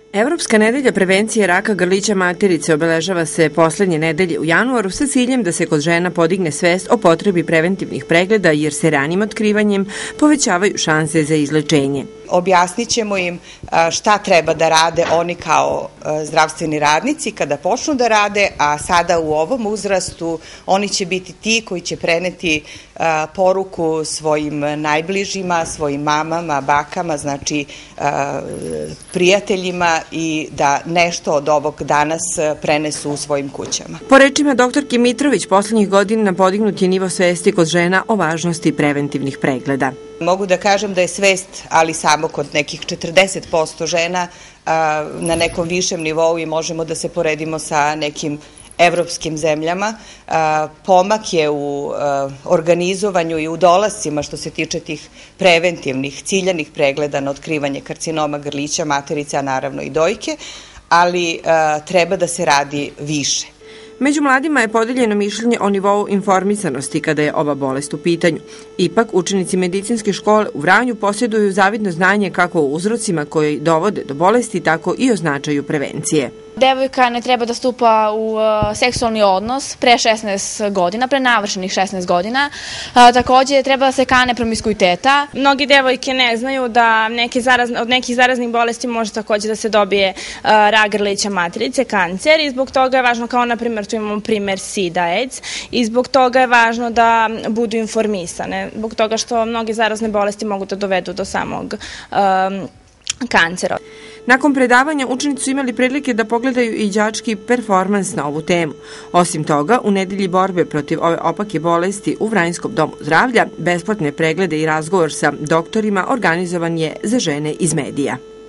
Evropska nedelja prevencije raka grlića materice obeležava se poslednje nedelje u januaru sa ciljem da se kod žena podigne svest o potrebi preventivnih pregleda jer se ranim otkrivanjem povećavaju šanse za izlečenje. Objasnit ćemo im šta treba da rade oni kao zdravstveni radnici kada počnu da rade, a sada u ovom uzrastu oni će biti ti koji će preneti poruku svojim najbližima, svojim mamama, bakama, znači prijateljima i da nešto od ovog danas prenesu u svojim kućama. Po rečima doktorke Mitrović, poslednjih godina podignut je nivo svesti kod žena o važnosti preventivnih pregleda. Mogu da kažem da je svest, ali samo kod nekih 40% žena na nekom višem nivou i možemo da se poredimo sa nekim evropskim zemljama. Pomak je u organizovanju i u dolascima što se tiče tih preventivnih, ciljanih pregleda na otkrivanje karcinoma grlića materice, a naravno i dojke, ali treba da se radi više. Među mladima je podeljeno mišljenje o nivou informisanosti kada je ova bolest u pitanju. Ipak, učenici medicinske škole u Vranju posjeduju zavidno znanje kako o uzrocima koji dovode do bolesti, tako i o značaju prevencije. Devojka ne treba da stupa u seksualni odnos pre 16 godina, pre navršenih 16 godina. Takođe, treba da se kane promiskuiteta. Mnogi devojke ne znaju da od nekih zaraznih bolesti može takođe da se dobije rak grlića materice, kancer i zbog toga je važno, kao na primjer tu imamo primer SIDA, AIDS i zbog toga je važno da budu informisane, zbog toga što mnoge zarazne bolesti mogu da dovedu do samog kancera. Nakon predavanja učenici su imali prilike da pogledaju i đački performans na ovu temu. Osim toga, u nedelji borbe protiv ove opake bolesti u Vranjskom domu zdravlja, besplatne preglede i razgovor sa doktorima organizovan je za žene iz medija.